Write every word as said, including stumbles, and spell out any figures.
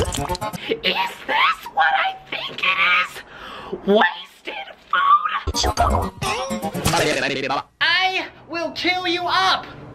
Is this what I think it is? Wasted food? I will kill you up!